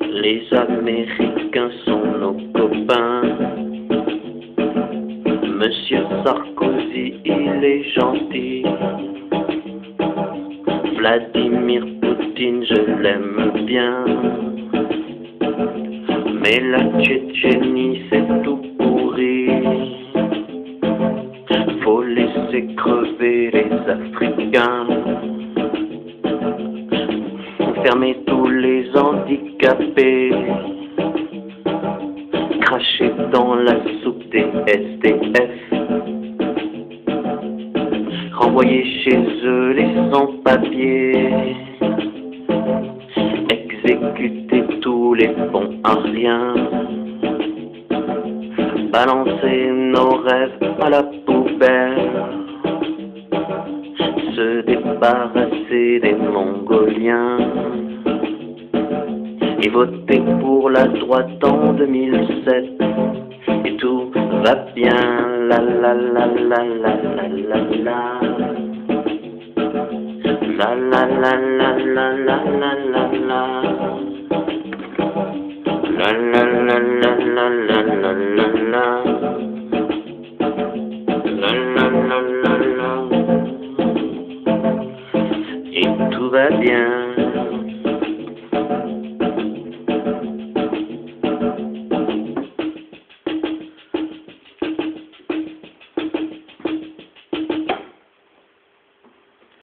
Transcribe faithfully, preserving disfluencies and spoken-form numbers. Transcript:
Les Américains sont nos copains. Monsieur Sarkozy, il est gentil. Vladimir Poutine, je l'aime bien. Mais la Tchétchénie, c'est tout pourri. Faut laisser crever les Africains. Fermer tous les handicapés. Cracher dans la soupe des S D F. Renvoyer chez eux les sans-papiers. Exécuter tous les bons à rien. Balancer nos rêves à la poubelle. Se débarrasser des Mongoliens. Et voter pour la droite en deux mille sept. Et tout va bien, la la la la la la la la. La la la la la la la la la. La la la la la la la la la. La la la la la. Et tout va bien.